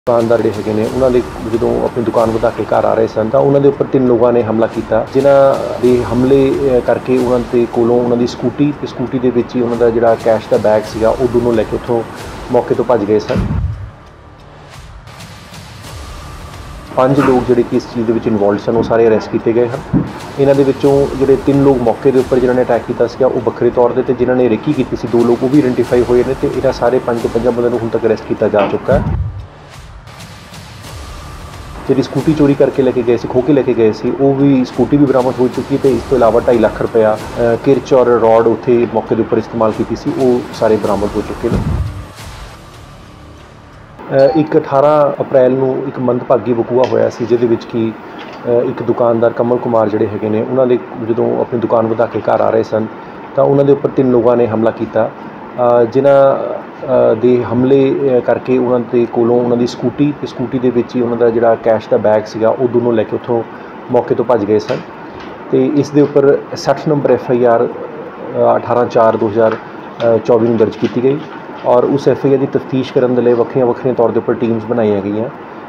दुकानदार जिहड़े हैगे ने उन्हां दे जदों अपनी दुकान वधा के घर आ रहे सन तां उन्हां दे उपर 3 लोगों ने हमला किया, जिन्हां दे हमले करके उन्हां दे कोलों उन्हां दी स्कूटी दे विच ही उन्हां दा जिहड़ा कैश दा बैग सीगा वो दोनों लैके उत्थों मौके तो भज गए सन। 5 लोग जिहड़े कि इस चीज़ दे विच इनवॉल्व सन वो सारे अरेस्ट किए गए हैं। इन्हां दे विचों जिहड़े 3 लोग मौके के उपर जिन्हां ने अटैक किया सीगा वो वक्रे तौर पर, जिन्हां ने रेकी की सी 2 लोग वो भी आइडेंटिफाई होए ने, ते इन्हां सारे 5 तो 5 बंदों नूं हुण तक अरेस्ट किया जा चुका है। जी स्कूटी चोरी करके लेके गए, खो के लेके गए, वो भी स्कूटी भी बरामद हो चुकी है। तो इस तो इलावा 2.5 लाख रुपया किरच और रॉड उत्थे मौके के उपर इस्तेमाल की सी, वो सारे बरामद हो चुके हैं। एक 18 अप्रैल नूं एक मंदभागी वकूआ होया सी, जिहदे विच कि एक दुकानदार कमल कुमार जिहड़े हैगे ने उन्हां दे जदों अपनी दुकान वधा के घर आ रहे सन तां उन्हां दे उपर 3 लोगों ने हमला किया, जिन्हां दे हमले करके उन्हां दे कोलों उन्हां दी स्कूटी दे विच ही उन्हां दा जिहड़ा कैश दा बैग सीगा वो दोनों लैके उत्थों मौके तो भज गए सन। तो इस दे उपर 60 नंबर FIR 18/4/2024 में दर्ज की गई और उस FIR की तफ्तीश करने के लिए वक्रिया तौर पर टीम्स बनाई गई।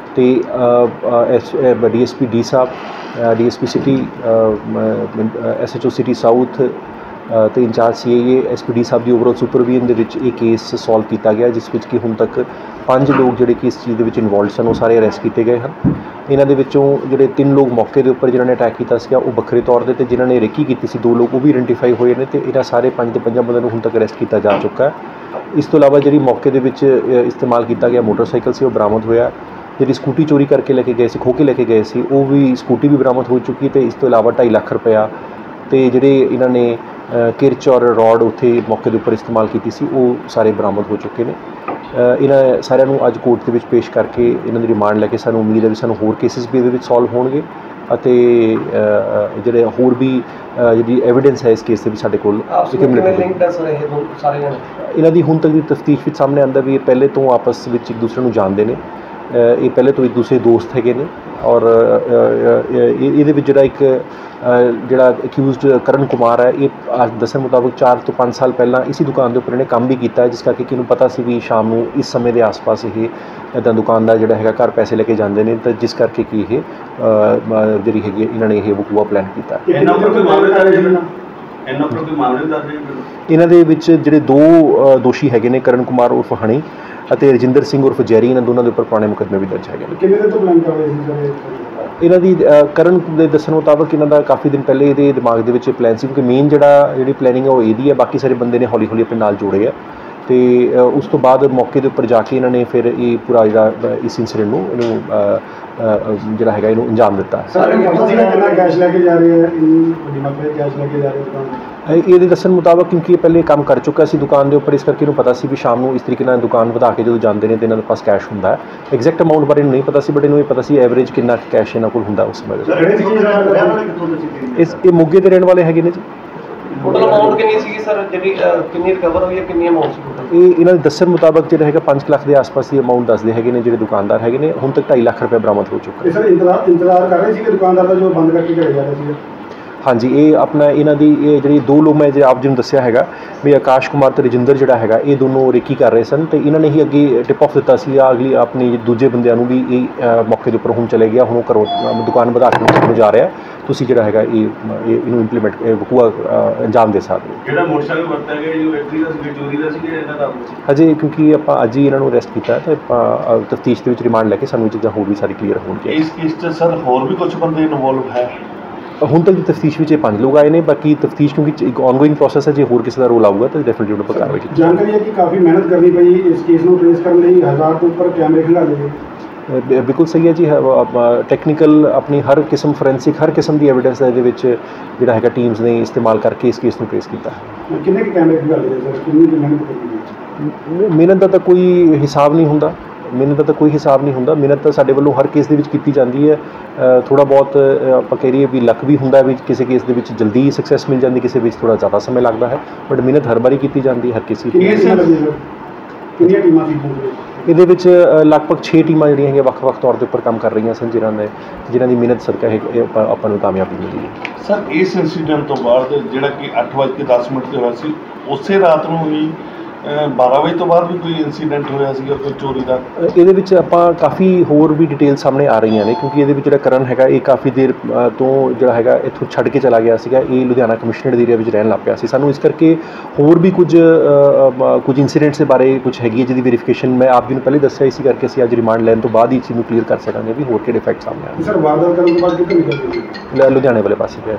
तो DSP डी साहब, DSP city, SHO city south तो इंचार्ज CIA SPD साहब की ओवरऑल सुपरविजन के केस सॉल्व किया गया, जिस विच कि हुण तक 5 लोग जिहड़े कि इस चीज़ के इनवॉल्व सन वो सारे अरेस्ट किए गए हैं। इन्हां दे विचों जिहड़े 3 लोग मौके के उपर जिन्हां ने अटैक किया सीगा वो वक्रे तौर पर, जिन्हां ने रेकी की सी 2 लोग वो भी आइडेंटिफाई होए ने, ते इन्हां सारे 5 तो 5 बंदों नूं हुण तक अरेस्ट किया जा चुका है। इस तो इलावा जिहड़ी मौके के विच इस्तेमाल किया गया मोटरसाइकिल से वो बरामद होया, जिहड़ी स्कूटी चोरी करके लेके गए, खो के लेके गए, वो भी स्कूटी भी बरामद हो चुकी है। तो इस तो इलावा 2.5 लाख रुपया तो जिहड़े इन्हां ने किरच और रॉड उत्थे मौके के उपर इस्तेमाल की सी, वो सारे बरामद हो चुके हैं। इन्हां सारिਆਂ ਨੂੰ ਅੱਜ कोर्ट ਦੇ ਵਿੱਚ पेश करके इन्हां ਦੀ रिमांड लैके सानूं उम्मीद है भी सानूं होर केसिस भी इहदे विच सॉल्व होणगे ਅਤੇ ਜਿਹੜੇ ਹੋਰ भी ਜਿਹੜੀ एविडेंस है इस केस ਦੇ ਵਿੱਚ ਸਾਡੇ ਕੋਲ ਇਹਨਾਂ ਦੀ ਹੁਣ ਤੱਕ ਦੀ ਤਫਤੀਸ਼ ਵਿੱਚ ਸਾਹਮਣੇ ਆਉਂਦਾ ਵੀ ਇਹ ਪਹਿਲੇ ਤੋਂ ਆਪਸ ਵਿੱਚ ਇੱਕ ਦੂਸਰੇ ਨੂੰ ਜਾਣਦੇ ਨੇ, ये पहले तो एक दूसरे दोस्त हैगे ने और ये जिहड़ा एक जिहड़ा अक्यूज़ड करण कुमार है ये दस्सण मुताबिक 4 तो 5 साल पहला इसी दुकान के उपर इन्हें काम भी किया, जिस करके कि इन्हूं पता सी भी शाम नूं इस समय के आस पास ये इदां दुकानदार जिहड़ा हैगा घर पैसे लेके जाते हैं, तो जिस करके कि ये जिहड़ी हैगी इन्होंने ये वकूआ प्लान किया। इन्हां दे विच जिहड़े 2 दोषी हैगे ने करण कुमार उर्फ हनी ਅਤੇ ਰਜਿੰਦਰ ਸਿੰਘ ਉਰਫ ਜੈਰੀ, ਇਹਨਾਂ ਦੋਨਾਂ ਦੇ ਉੱਪਰ ਪੁਰਾਣੇ ਮੁਕੱਦਮੇ ਵੀ ਦਰਜ ਹੈਗੇ ਨੇ। ਕਿੰਨੇ ਦਿਨ ਤੋਂ ਪਲਾਨ ਕਰ ਰਹੇ ਸੀ ਸਰ ਇਹਨਾਂ ਦੀ? ਕਰਨ ਦੇ ਦੱਸਣ ਮੁਤਾਬਕ ਇਹਨਾਂ ਦਾ ਕਾਫੀ ਦਿਨ ਪਹਿਲੇ ਇਹਦੇ ਦਿਮਾਗ ਦੇ ਵਿੱਚ ਪਲਾਨ ਸੀ, ਕਿਉਂਕਿ ਮੇਨ ਜਿਹੜੀ ਪਲੈਨਿੰਗ ਹੈ ਉਹ ਇਹਦੀ ਹੈ, ਬਾਕੀ ਸਾਰੇ ਬੰਦੇ ਨੇ ਹੌਲੀ ਹੌਲੀ ਆਪਣੇ ਨਾਲ ਜੋੜੇ ਆ। ਤੇ ਉਸ ਤੋਂ ਬਾਅਦ ਮੌਕੇ ਦੇ ਉੱਪਰ ਜਾ ਕੇ ਇਹਨਾਂ ਨੇ ਫਿਰ ਇਹ ਪੂਰਾ ਜਿਹੜਾ ਇਸ ਇਨਸੀਡੈਂਟ ਨੂੰ ਇਹਨੂੰ ਜਿਹੜਾ ਹੈਗਾ ਇਹਨੂੰ ਅੰਜਾਮ ਦਿੱਤਾ। ਕਿੰਨਾ ਕੈਸ਼ ਲੈ ਕੇ ਜਾ ਰਹੇ ਹੈ? ਵੱਡੀ ਮਾਤਰਾ ਵਿੱਚ ਕੈਸ਼ ਲੈ ਕੇ ਜਾ ਰਹੇ ਦੁਕਾਨ? ਇਹਦੇ ਦੱਸਣ ਮੁਤਾਬਕ ਕਿਉਂਕਿ ਇਹ ਪਹਿਲੇ ਕੰਮ ਕਰ ਚੁੱਕਾ ਸੀ ਦੁਕਾਨ ਦੇ ਉੱਪਰ, ਇਸ ਕਰਕੇ ਇਹਨੂੰ ਪਤਾ ਸੀ ਵੀ ਸ਼ਾਮ ਨੂੰ ਇਸ ਤਰੀਕੇ ਨਾਲ ਦੁਕਾਨ ਵਧਾ ਕੇ ਜਦੋਂ ਜਾਂਦੇ ਨੇ ਤਾਂ ਇਹਨਾਂ ਦੇ ਪਾਸ ਕੈਸ਼ ਹੁੰਦਾ ਹੈ। ਐਗਜ਼ੈਕਟ ਅਮਾਊਂਟ ਬਾਰੇ ਇਹਨੂੰ ਨਹੀਂ ਪਤਾ ਸੀ, ਬਟ ਇਹਨੂੰ ਇਹ ਪਤਾ ਸੀ ਐਵਰੇਜ ਕਿੰਨਾ ਕੈਸ਼ ਇਹਨਾਂ ਕੋਲ ਹੁੰਦਾ ਉਸ ਸਮੇਂ ਦੇ। ਇਹ ਮੋਗੇ ਦੇ ਰਹਿਣ ਵਾਲੇ ਹੈਗੇ ਨੇ ਜੀ। ਟੋਟਲ ਅਮਾਊਂਟ ਕਿੰਨੀ ਸੀਗੀ ਸਰ, ਜਿਹੜੀ ਕਿੰਨੀ ਰਿਕਵਰ ਹੋਈ ਹੈ, ਕਿੰਨੀ ਅਮਾਊਂਟ ਸੀ ਟੋਟਲ? ਇਹ ਇਹਨਾਂ ਦੇ ਦੱਸਣ ਮੁਤਾਬਕ ਜਿਹੜਾ ਹੈਗਾ 5 ਲੱਖ ਦੇ ਆਸ-ਪਾਸ ਦੀ ਅਮਾਊਂਟ ਦੱਸਦੇ ਹੈਗੇ ਨੇ ਜਿਹੜੇ ਦੁਕਾਨਦਾਰ ਹੈਗੇ ਨੇ। ਹੁਣ ਤੱਕ 2.5 ਲੱਖ ਰੁਪਏ ਬਰਾਮਦ ਹੋ ਚੁੱਕਾ ਹੈ। ਸਰ ਇੰਤਜ਼ਾਰ ਕਰ ਰਹੇ ਸੀ ਕਿ ਦੁਕਾਨਦਾਰ ਦਾ ਜੋ ਬੰਦ ਕਰਕੇ ਘਰੇ ਜਾ ਰਿਹਾ ਸੀ? ਹਾਂਜੀ, ਇਹ ਆਪਣਾ ਇਹਨਾਂ ਦੀ ਇਹ ਜਿਹੜੀ 2 ਲੋਕ ਮੈਂ ਜੇ ਆਪ ਜੀ ਨੂੰ ਦੱਸਿਆ ਹੈਗਾ ਵੀ ਆਕਾਸ਼ ਕੁਮਾਰ ਤੇ ਰਜਿੰਦਰ ਜਿਹੜਾ ਹੈਗਾ ਇਹ ਦੋਨੋਂ ਰੇਕੀ ਕਰ ਰਹੇ ਸਨ, ਤੇ ਇਹਨਾਂ ਨੇ ਹੀ ਅੱਗੇ ਟਿਪ ਆਫ ਦਿੱਤਾ ਸੀ ਅਗਲੀ ਆਪਣੀ ਦੂਜੇ ਬੰਦਿਆਂ ਨੂੰ ਵੀ ਇਹ ਮੌਕੇ ਦੇ ਉੱਪਰ ਹੁਣ ਚਲੇ ਗਿਆ, ਹੁਣ ਉਹ ਘਰੋਂ ਦੁਕਾਨ ਵਧਾ ਕੇ ਜਾ ਰਿਹਾ, ਤੁਸੀਂ ਜਿਹੜਾ ਹੈਗਾ ਇਹਨੂੰ ਇੰਪਲੀਮੈਂਟ ਵਕੂਆ ਅੰਜਾਮ ਦੇ ਸਕਦੇ। ਜਿਹੜਾ ਮੋਟਰਸਾਈਕਲ ਵਰਤਿਆ ਗਿਆ ਜੋ ਐਕਟਿਵਾ ਸੀ ਚੋਰੀ ਦਾ ਸੀ ਇਹਨਾਂ ਦਾ ਅਜੇ, ਕਿਉਂਕਿ ਆਪਾਂ ਅੱਜ ਹੀ ਇਹਨਾਂ ਨੂੰ ਅਰੈਸਟ ਕੀਤਾ ਤੇ ਆਪਾਂ ਤਫਤੀਸ਼ ਦੇ ਵਿੱਚ ਰਿਮਾਂਡ ਲੈ ਕੇ ਸਾਨੂੰ ਇਹ ਚੀਜ਼ਾਂ ਹੋਰ ਵੀ ਸਾਰੀ ਕਲੀਅਰ ਹੋਣਗੀਆਂ। ਇਸ ਕੇਸ 'ਚ ਸਰ ਹੋਰ ਵੀ ਕੁਝ ਬੰਦੇ ਇਨਵੋਲਵ ਹੈ? ਹੁਣ ਤੱਕ ਦੀ ਤਫਤੀਸ਼ ਵਿੱਚ ਇਹ 5 ਲੋਕ ਆਏ ਨੇ, ਬਾਕੀ ਤਫਤੀਸ਼ ਕਿਉਂਕਿ ਇੱਕ ਆਨਗੋਇੰਗ ਪ੍ਰੋਸੈਸ ਹੈ, ਜੇ ਹੋਰ ਕਿਸੇ ਦਾ ਰੋਲ ਆਊਗਾ ਤਾਂ ਡੈਫੀਨਿਟਲੀ ਉਹ ਕਾਰਵਾਈ ਕੀਤੀ। ਜਾਣਕਾਰੀ ਹੈ ਕਿ ਕਾਫੀ ਮਿਹਨਤ ਕਰਨੀ ਪਈ ਇਸ ਕੇਸ ਨੂੰ ਟ੍ਰੇਸ ਕਰਨ ਲਈ, 1000 ਤੋਂ ਉੱਪਰ ਕੈਮਰੇ ਖਿਲਾਰੇ ਗਏ। ਬਿਲਕੁਲ ਸਹੀ ਹੈ ਜੀ, ਟੈਕਨੀਕਲ ਆਪਣੀ ਹਰ ਕਿਸਮ ਫੋਰੈਂਸਿਕ ਹਰ ਕਿਸਮ ਦੀ ਐਵੀਡੈਂਸ ਇਹਦੇ ਵਿੱਚ ਜਿਹੜਾ ਹੈਗਾ ਟੀਮਸ ਨੇ ਇਸਤੇਮਾਲ ਕਰਕੇ ਇਸ ਕੇਸ ਨੂੰ ਟ੍ਰੇਸ ਕੀਤਾ। ਕਿੰਨੇ ਕੈਮਰੇ ਖਿਲਾਰੇ ਗਏ ਸਰ, ਕਿੰਨੀ ਮਿਹਨਤ ਕੀਤੀ? ਮਿਹਨਤ ਦਾ ਤਾਂ ਕੋਈ ਹਿਸਾਬ ਨਹੀਂ ਹੁੰਦਾ, ਮਿਹਨਤ ਤਾਂ ਸਾਡੇ ਵੱਲੋਂ ਹਰ ਕੇਸ ਦੇ ਵਿੱਚ ਕੀਤੀ ਜਾਂਦੀ ਹੈ। ਥੋੜ੍ਹਾ ਬਹੁਤ ਆਪਾਂ ਕਹਿ ਰਹੀਏ ਵੀ ਲੱਕ ਵੀ ਹੁੰਦਾ ਵੀ ਕਿਸੇ ਕੇਸ ਦੇ ਵਿੱਚ ਜਲਦੀ ਸਕਸੈਸ ਮਿਲ ਜਾਂਦੀ, ਕਿਸੇ ਵਿੱਚ ਥੋੜ੍ਹਾ ਜ਼ਿਆਦਾ ਸਮੇਂ ਲੱਗਦਾ ਹੈ, ਬਟ ਮਿਹਨਤ ਹਰ ਵਾਰੀ ਕੀਤੀ ਜਾਂਦੀ ਹੈ ਹਰ ਕਿਸੇ। ਕਿੰਨੀਆਂ ਟੀਮਾਂ ਸੀ ਇਹਦੇ ਵਿੱਚ? ਲਗਭਗ 6 ਟੀਮਾਂ ਜਿਹੜੀਆਂ ਹੈਗੀਆਂ ਵੱਖ-ਵੱਖ ਤੌਰ ਦੇ ਉੱਪਰ ਕੰਮ ਕਰ ਰਹੀਆਂ ਸਨ, ਜਿਨ੍ਹਾਂ ਦੀ ਮਿਹਨਤ ਸਦਕਾ ਆਪਾਂ ਨੂੰ ਕਾਮਯਾਬੀ ਮਿਲੀ ਹੈ। ਸਰ ਇਸ ਇਨਸੀਡੈਂਟ ਤੋਂ ਬਾਅਦ ਜਿਹੜਾ ਕਿ 8:10 ਤੇ ਹੋਇਆ ਸੀ, ਉਸੇ ਰਾਤ ਨੂੰ ਹੀ 12 ਵਜੇ ਤੋਂ ਬਾਅਦ ਵੀ ਕੋਈ ਇਨਸੀਡੈਂਟ ਹੋਇਆ ਸੀਗਾ ਕੋਈ ਚੋਰੀ ਦਾ? ਇਹਦੇ ਵਿੱਚ ਆਪਾਂ ਕਾਫੀ ਹੋਰ ਵੀ ਡਿਟੇਲ ਸਾਹਮਣੇ ਆ ਰਹੀਆਂ ਨੇ, ਕਿਉਂਕਿ ਇਹਦੇ ਵਿੱਚ ਜਿਹੜਾ ਕਰਨ ਹੈਗਾ ਇਹ ਕਾਫੀ ਦੇਰ ਤੋਂ ਜਿਹੜਾ ਹੈਗਾ ਇੱਥੋਂ ਛੱਡ ਕੇ ਚਲਾ ਗਿਆ ਸੀਗਾ। ਇਹ ਲੁਧਿਆਣਾ ਕਮਿਸ਼ਨਰੇਟ ਏਰੀਆ ਵਿੱਚ ਰਹਿਣ ਲੱਗ ਪਿਆ ਸੀ। ਸਾਨੂੰ ਇਸ ਕਰਕੇ ਹੋਰ ਵੀ ਕੁਝ ਇੰਸੀਡੈਂਟਸ ਦੇ ਬਾਰੇ ਕੁਝ ਹੈਗੀ ਹੈ ਜਿਹਦੀ ਵੈਰੀਫਿਕੇਸ਼ਨ ਮੈਂ ਆਪ ਜੀ ਨੂੰ ਪਹਿਲੇ ਦੱਸਿਆ, ਇਸੇ ਕਰਕੇ ਅਸੀਂ ਅੱਜ ਰਿਮਾਂਡ ਲੈਣ ਤੋਂ ਬਾਅਦ ਹੀ ਇਸ ਚੀਜ਼ ਨੂੰ ਕਲੀਅਰ ਕਰ ਸਕਾਂਗੇ ਵੀ ਹੋਰ ਕਿਹੜੇ ਫੈਕਟ ਸਾਹਮਣੇ ਆਏ। ਸਰ ਵਾਰਦਾਤ ਕਰਨ ਤੋਂ ਬਾਅਦ ਕਿੱਥੇ ਨਿਕਲ ਗਏ? ਲੁਧਿਆਣੇ ਵਾਲੇ ਪਾਸੇ ਗਏ।